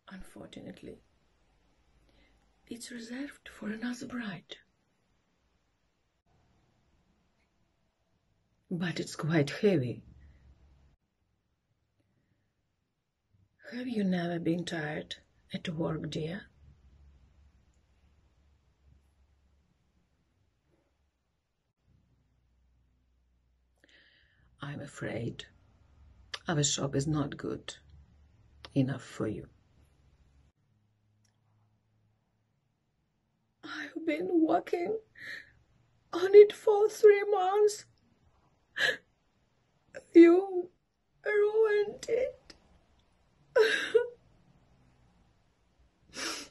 Unfortunately, it's reserved for another bride. But it's quite heavy. Have you never been tired at work, dear? I'm afraid our shop is not good enough for you. I've been working on it for 3 months. You ruined it.